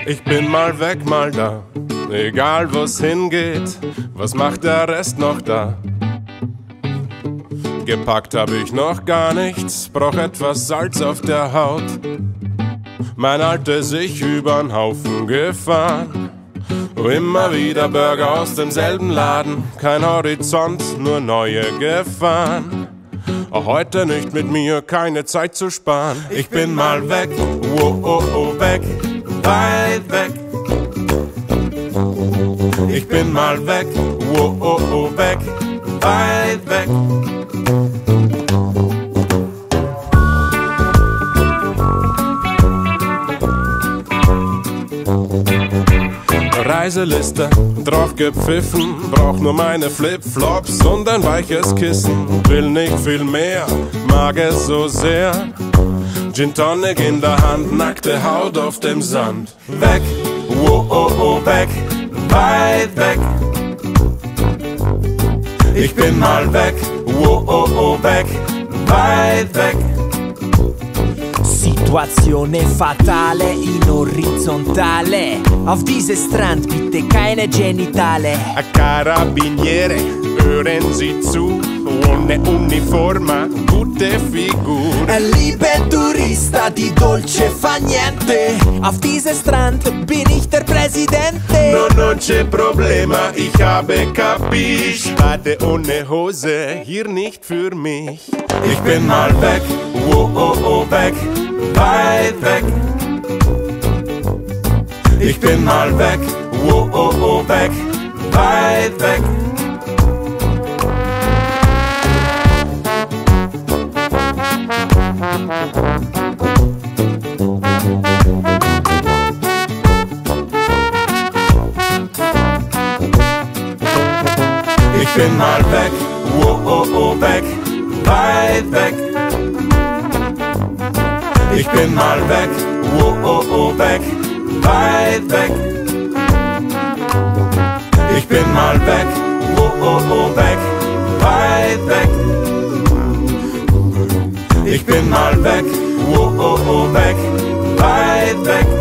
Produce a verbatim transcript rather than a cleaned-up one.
Ich bin mal weg, mal da, egal wo's hingeht, was macht der Rest noch da? Gepackt hab ich noch gar nichts, brauch etwas Salz auf der Haut. Mein altes Ich übern Haufen gefahren, immer wieder Burger aus demselben Laden, kein Horizont, nur neue Gefahren. Auch heute nicht mit mir, keine Zeit zu sparen. Ich bin mal weg, oh oh oh weg, weit weg. Ich bin mal weg, oh oh oh weg, weit weg. Reiseliste, drauf gepfiffen, brauch nur meine Flipflops und ein weiches Kissen. Will nicht viel mehr, mag es so sehr. Gin Tonic in der Hand, nackte Haut auf dem Sand. Weg, oh oh oh weg, weit weg. Ich bin mal weg, oh oh oh weg, weit weg. Situazione fatale in orizzontale. Auf dieses Strand bitte keine Genitale. Carabiniere, hören Sie zu, ohne Uniforma, gute Figur. Liebe Turista, die Dolce fa niente. Auf diesem Strand bin ich der Präsidente. No, non c'è problema, ich habe capisch. Bade ohne Hose, hier nicht für mich. Ich bin mal weg, oh oh oh weg, weit weg. Ich bin mal weg, oh oh oh weg, weit weg. Ich bin mal weg, oh oh oh weg, weit weg. Ich bin mal weg, oh oh oh weg, weit weg. Ich bin mal weg, oh oh oh weg, weit weg. Ich bin mal weg, oh oh oh weg, weit weg.